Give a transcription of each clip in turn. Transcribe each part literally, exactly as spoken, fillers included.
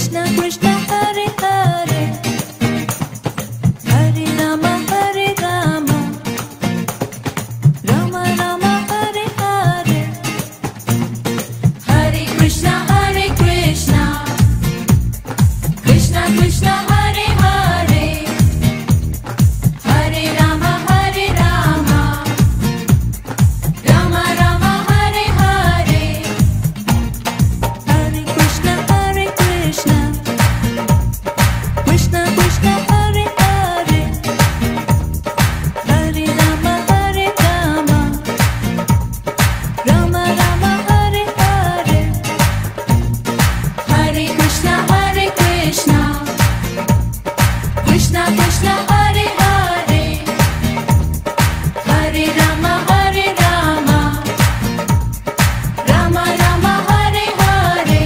Krishna Krishna Hare Hare Hare Rama Hare Rama Rama Rama Hare Hare Hare Krishna Hare Krishna Krishna Krishna Hare Hare Hare Rama Hare Rama Rama Rama Hare Hare Hare Krishna Hare Krishna Krishna Krishna Hare Hare Hare Rama Hare Rama Rama Rama Hare Hare Hare Krishna Hare Krishna Krishna Krishna Hare Hare Hare Rama Hare Rama Rama Rama Hare Hare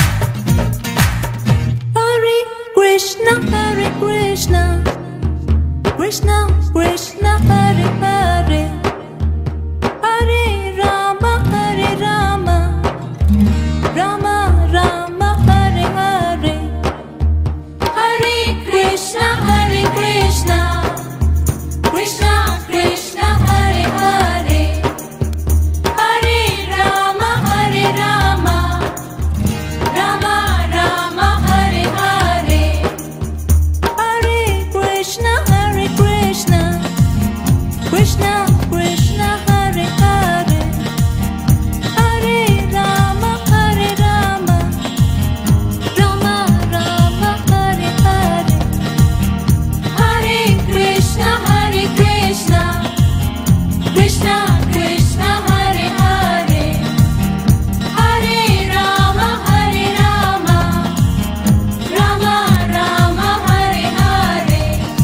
Hare Krishna Hare Krishna Krishna Krishna Hare Hare Hare Rama Hare Rama Rama Rama Hare Hare Hare Krishna Hare Krishna Krishna Krishna Hare Hare Hare Rama Hare Rama Rama Rama Hare Hare Hare Krishna Hare Krishna Krishna Krishna Hare Hare Hare Rama Hare Rama Rama Rama Hare Hare Hare Krishna Hare Krishna Krishna Krishna Hare Hare Hare Rama Hare Rama Rama Rama Hare Hare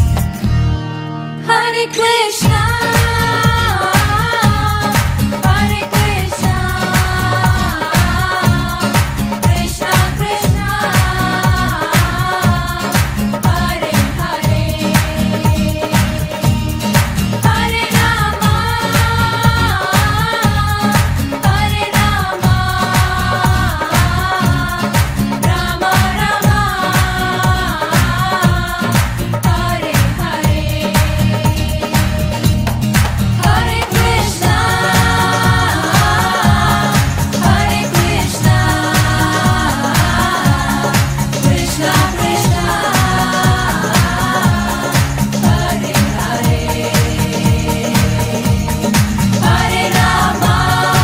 Hare Krishna Hare Krishna Krishna Krishna Hare Hare Hare Rama Hare Rama Rama Rama Hare Hare Hare Krishna Hare Krishna Krishna Krishna Hare Hare Hare Rama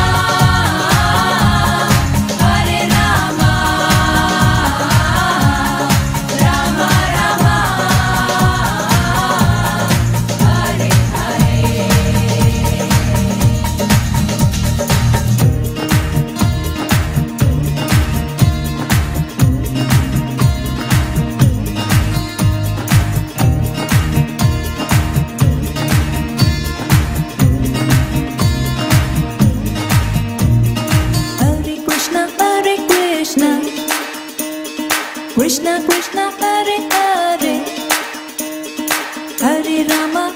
Hare Rama Rama Rama Hare Hare Krishna Hare Krishna Krishna Krishna Hare Hare Hare Rama